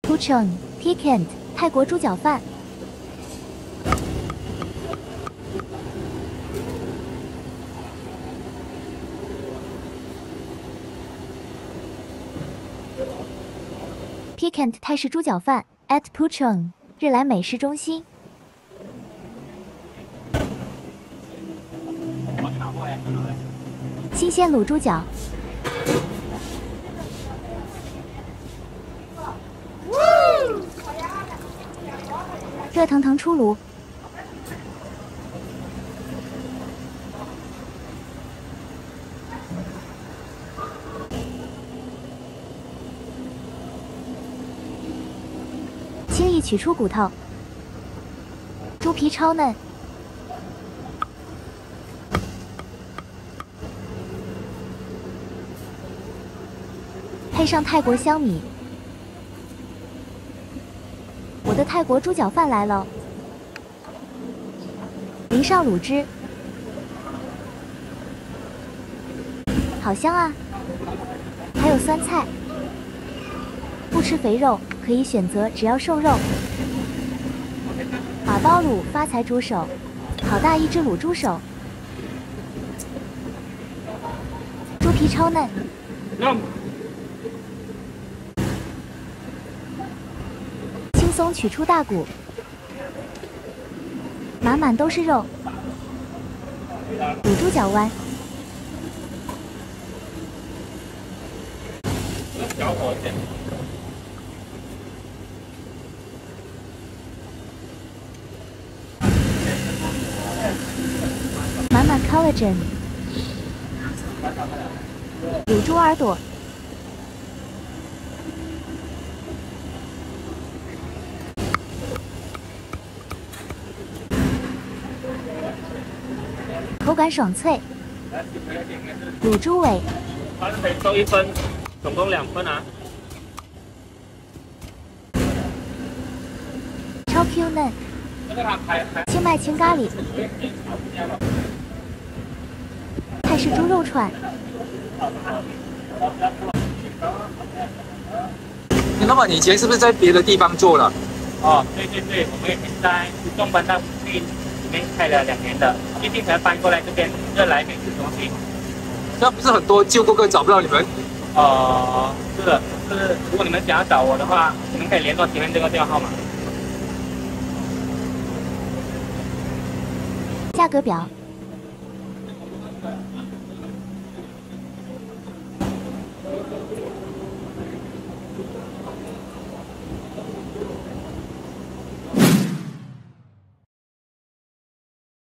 Puchong Pikant 泰国猪脚饭。Pikant 泰式猪脚饭 at Puchong 日来美食中心。新鲜卤猪脚。热腾腾出炉。轻易取出骨头，猪皮超嫩，配上泰国香米，我的泰国猪脚饭来了，淋上卤汁，好香啊！还有酸菜，不吃肥肉。可以选择只要瘦肉，马包卤发财猪手，好大一只卤猪手，猪皮超嫩，轻松取出大骨，满满都是肉，卤猪脚丸。满满 collagen， 卤猪耳朵，口感爽脆，卤猪尾， 收1分，总共2分啊。 超 Q 嫩，清迈青咖喱。泰式猪肉串， 老板，你以前是不是在别的地方做了？ 哦，对，我们以前在中班大附近里面开了2年的，最近才搬过来这边热来美食中心。 那不是很多旧顾客找不到你们？ 是的，就是如果你们想要找我的话，你们可以联络前面这个电话号码。 价格表。